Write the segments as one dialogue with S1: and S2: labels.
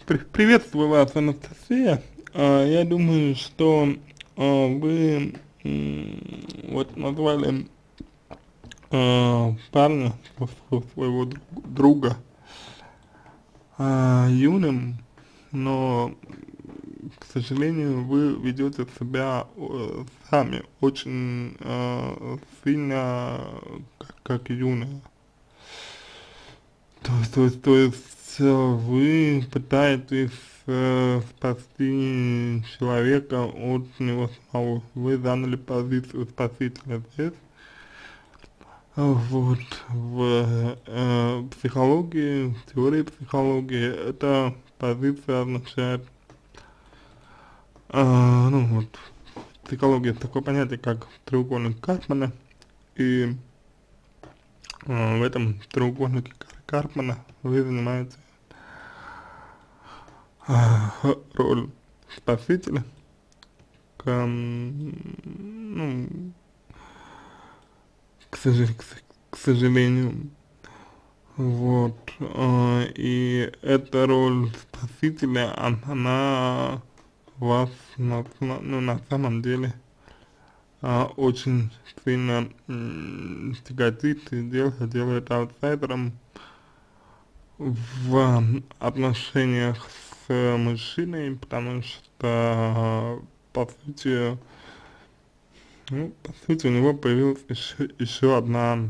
S1: Приветствую вас, Анастасия. Я думаю, что вы вот назвали парня своего друга юным, но, к сожалению, вы ведете себя сами очень сильно как юные. То есть вы пытаетесь спасти человека от него самого. Вы заняли позицию спасителя здесь. Вот, в психологии, в теории психологии эта позиция означает, ну вот, в психологии такое понятие, как треугольник Карпмана, и в этом треугольнике Карпмана вы занимаете роль спасителя, ну, к сожалению, вот, и эта роль спасителя, она вас на самом деле очень сильно тяготит и делает аутсайдером в отношениях с мужчиной, потому что по сути у него появилась еще одна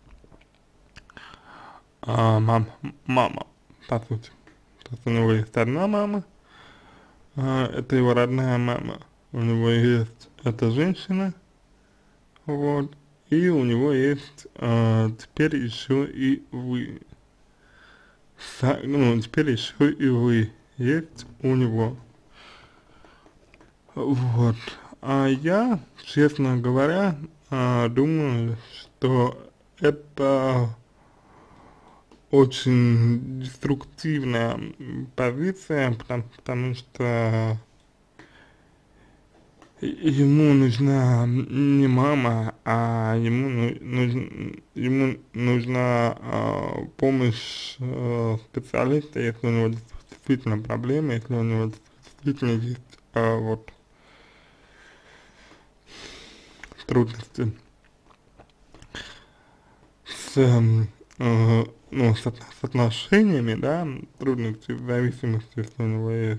S1: мама, по сути. То есть у него есть одна мама, это его родная мама, у него есть эта женщина, вот, и у него есть теперь еще и вы. Ну, теперь еще и вы есть у него. Вот. А я, честно говоря, думаю, что это очень деструктивная позиция, потому что ему нужна не мама, а ему нужна помощь специалиста, если у него действительно проблемы, если у него действительно есть вот трудности с, ну, с отношениями, да, трудности в зависимости, если у него есть.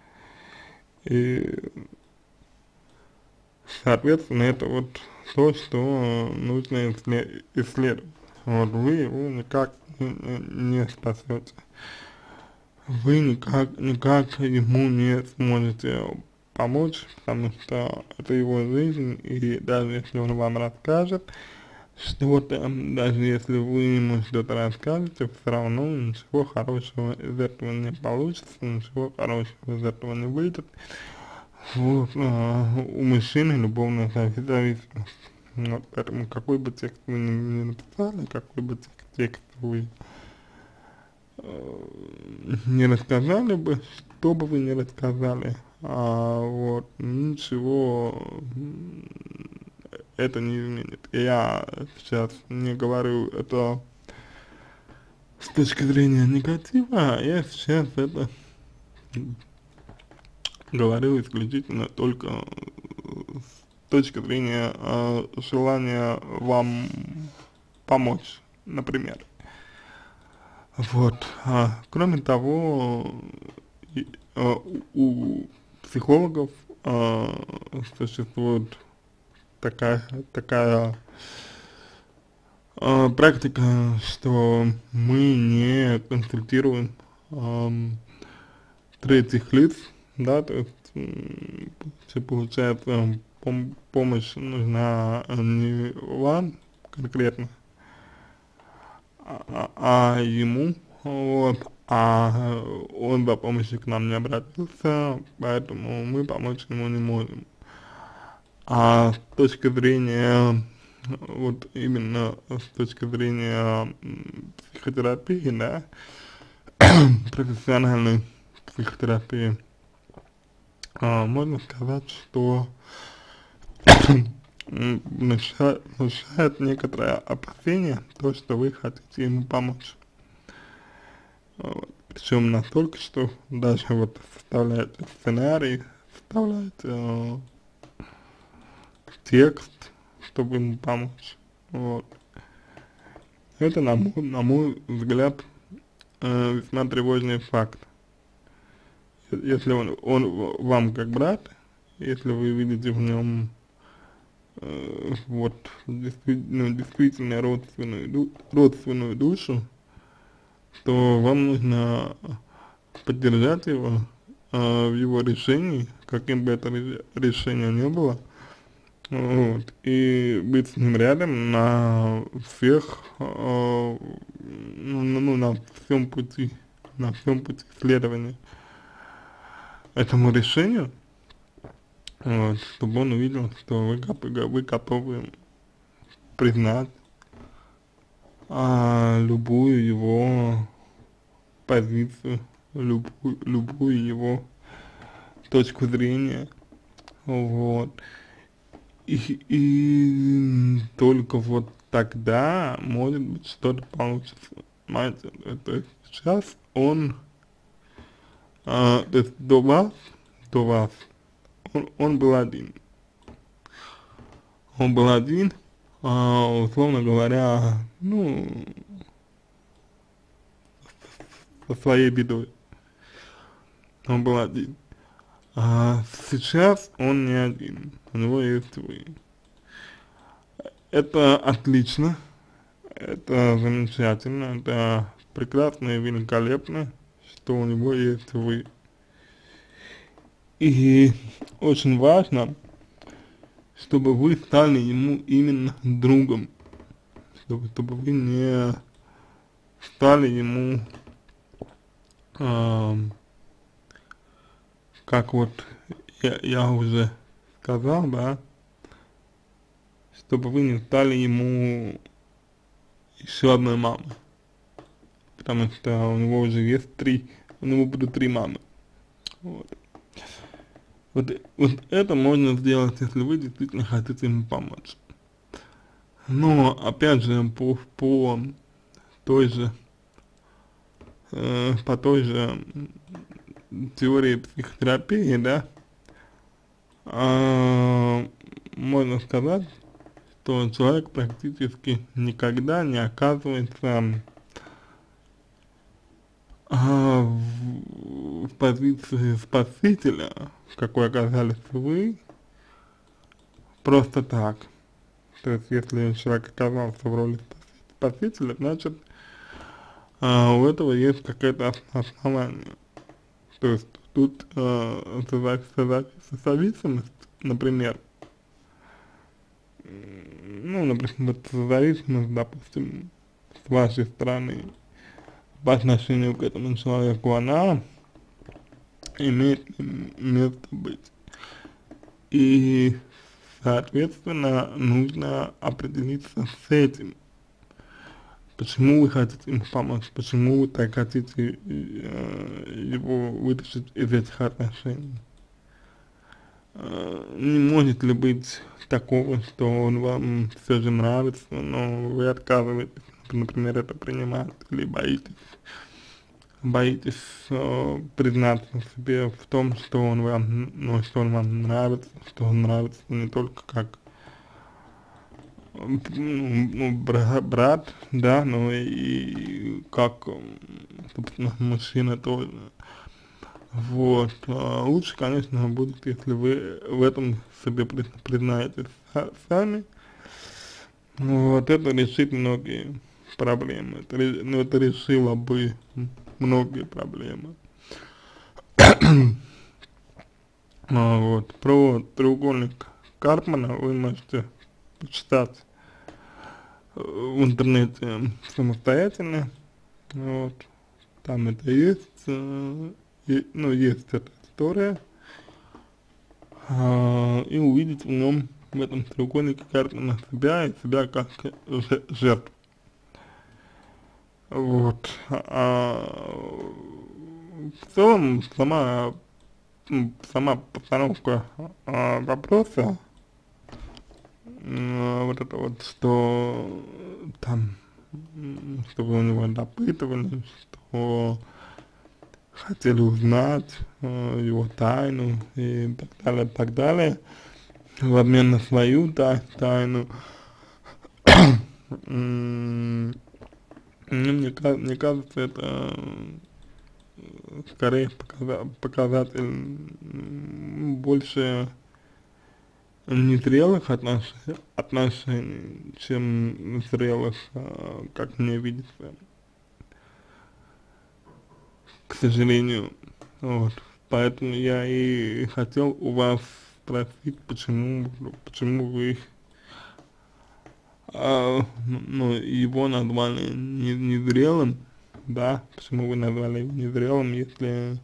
S1: И, соответственно, это вот то, что нужно исследовать. Вот вы его никак не спасете. Вы никак ему не сможете помочь, потому что это его жизнь, и даже если он вам расскажет что-то, даже если вы ему что-то расскажете, все равно ничего хорошего из этого не получится, ничего хорошего из этого не выйдет. Вот, у мужчины любовная зависимость. Вот, поэтому какой бы текст вы ни написали, какой бы текст вы не рассказали бы, что бы вы не рассказали, вот, ничего это не изменит. Я сейчас не говорю это с точки зрения негатива, я сейчас это говорю исключительно только с точки зрения желания вам помочь, например. Вот. Кроме того, у психологов существует такая практика, что мы не консультируем третьих лиц, да, то есть получается помощь нужна не вам конкретно, ему, вот, он за помощью к нам не обратился, поэтому мы помочь ему не можем. А с точки зрения, вот именно с точки зрения психотерапии, да, профессиональной психотерапии, можно сказать, что внушает некоторое опасение то, что вы хотите ему помочь. Вот. причем настолько, что даже вот составляет сценарий, составляет текст, чтобы ему помочь. Вот. Это, на мой взгляд, весьма тревожный факт. Если он вам как брат, если вы видите в нем вот действительно родственную душу, то вам нужно поддержать его в его решении, каким бы это решение ни было, вот, и быть с ним рядом на всех, на всем пути следования этому решению, вот, чтобы он увидел, что вы готовы признать любую его позицию, любую его точку зрения, вот, и только вот тогда, может быть, что-то получится, понимаете, то есть сейчас он, то есть до вас, он был один, условно говоря, ну, со своей бедой, он был один. Сейчас он не один, у него есть вы. Это отлично, это замечательно, это прекрасно и великолепно, что у него есть вы. И очень важно, чтобы вы стали ему именно другом, чтобы вы не стали ему, как вот я уже сказал, да, чтобы вы не стали ему еще одной мамой, потому что у него уже есть у него будут 3 мамы, вот. Вот это можно сделать, если вы действительно хотите ему помочь. Но, опять же, по той же, теории психотерапии, да, можно сказать, что человек практически никогда не оказывается в позиции спасителя, в какой оказались вы, просто так. То есть, если человек оказался в роли спасителя, значит, у этого есть какое-то основание. То есть, тут зависимость, например, ну, например, зависимость, допустим, с вашей стороны по отношению к этому человеку, она имеет место быть. И, соответственно, нужно определиться с этим. Почему вы хотите ему помочь, почему вы так хотите его вытащить из этих отношений. Не может ли быть такого, что он вам все же нравится, но вы отказываетесь, например, это принимать, или боитесь признаться себе в том, что он вам нравится, что он нравится не только как брат, да, но и как, собственно, мужчина тоже. Вот, лучше, конечно, будет, если вы в этом себе признаетесь сами. Вот, это решит многие проблемы, это решило бы многие проблемы. Вот, про треугольник Карпмана вы можете почитать в интернете самостоятельно, вот, там это есть, есть эта история, и увидеть в этом треугольнике Карпмана себя и себя как жертву. Вот, в целом сама постановка вопроса, вот это вот, что там, что вы у него допытывали, что хотели узнать его тайну и так далее, в обмен на свою тайну. Ну, мне кажется, это скорее показатель больше незрелых отношений, чем зрелых, как мне видится, к сожалению. Вот. Поэтому я и хотел у вас спросить, почему вы ну, его назвали незрелым, да, почему вы назвали его незрелым, если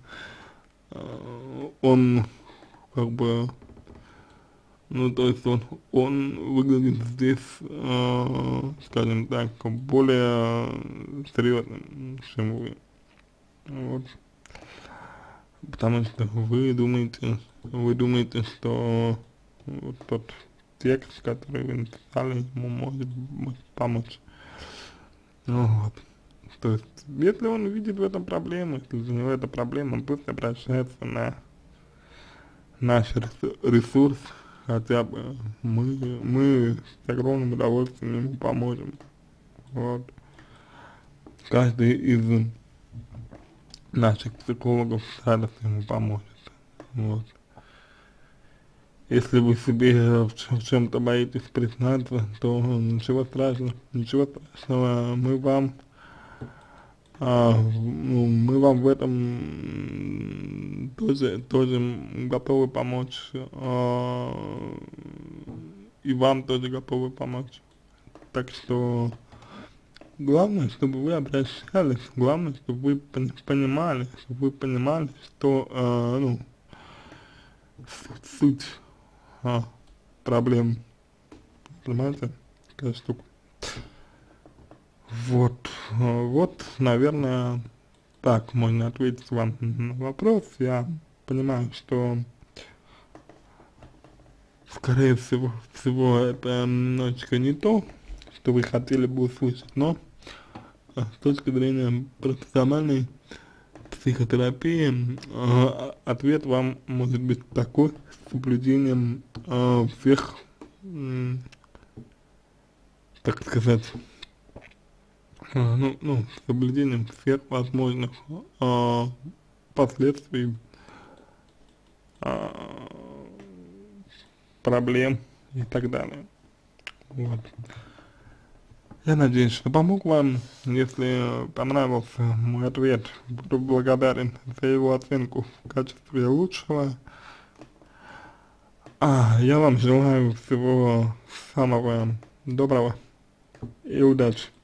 S1: он как бы, ну, то есть он выглядит здесь, скажем так, более серьезным, чем вы. Вот. Потому что вы думаете, что вот тот текст, который вы написали, ему может помочь. Ну, вот. То есть, если он видит в этом проблему, если для него это проблема, пусть обращается на наш ресурс, хотя бы мы с огромным удовольствием ему поможем. Вот. Каждый из наших психологов с радостью ему поможет. Вот. Если вы себе в чем-то боитесь признаться, то ничего страшного, мы вам в этом тоже готовы помочь, и вам тоже готовы помочь. Так что главное, чтобы вы обращались, главное, чтобы вы понимали, что, ну, суть проблем, понимаете, такая штука. Вот, наверное, так можно ответить вам на вопрос. Я понимаю, что, скорее всего, это немножечко не то, что вы хотели бы услышать, но с точки зрения профессиональной психотерапии, ответ вам может быть такой, с соблюдением всех, так сказать, с соблюдением всех возможных последствий, проблем и так далее. Вот. Я надеюсь, что помог вам. Если понравился мой ответ, буду благодарен за его оценку в качестве лучшего. Я вам желаю всего самого доброго и удачи.